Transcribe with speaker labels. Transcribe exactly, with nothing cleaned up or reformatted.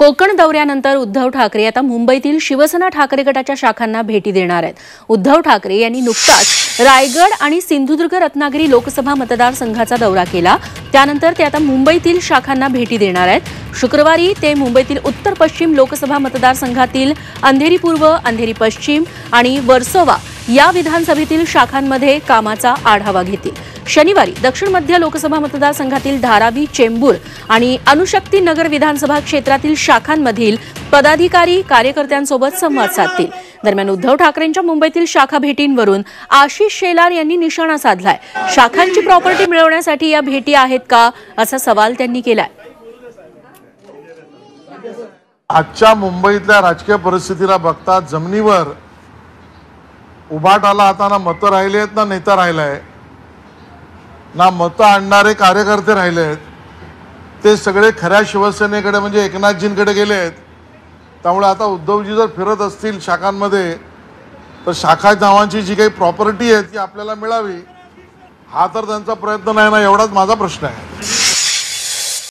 Speaker 1: कोकण दौऱ्यानंतर उद्धव ठाकरे आता मुंबईतील शिवसेना ठाकरे गटाच्या शाखांना भेटी देणार आहेत। उद्धव ठाकरे यांनी नुकताच रायगड आणि सिंधुदुर्ग रत्नागिरी लोकसभा मतदारसंघाचा दौरा केला। त्यानंतर ते आता मुंबईतील शाखांना भेटी देणार आहेत। शुक्रवारी ते मुंबईतील उत्तर पश्चिम लोकसभा मतदारसंघातील अंधेरी पूर्व, अंधेरी पश्चिम आणि वर्सोवा या विधानसभेतील शाखांमध्ये कामाचा आढावा घेतील। शनिवारी दक्षिण मध्य लोकसभा मतदारसंघातील धारावी, चेंबूर आणि अणुशक्ती नगर विधानसभा क्षेत्रातील शाखांमधील पदाधिकारी कार्यकर्त्यांसोबत संवाद साधतील। दरम्यान उद्धव ठाकरेंच्या मुंबईतील शाखा भेटींवरून आशिष शेलार यांनी निशाणा साधलाय। शाखांची प्रॉपर्टी मिळवण्यासाठी या भेटी आहेत का असा सवाल त्यांनी केलाय।
Speaker 2: आजच्या मुंबईतल्या राजकीय परिस्थितीला बघता जमिनीवर उभाटाला आता ना मतं राहिले आहेत ना नेता राहिलाय, ना मतं आणणारे कार्यकर्ते राहिले आहेत। ते सगळे खऱ्या शिवसेनेकडे म्हणजे एकनाथजींकडे गेले आहेत। त्यामुळे आता उद्धवजी जर फिरत असतील शाखांमध्ये तर शाखा नावांची जी काही प्रॉपर्टी आहे ती आपल्याला मिळावी, हा तर त्यांचा प्रयत्न नाही ना, एवढाच माझा प्रश्न आहे।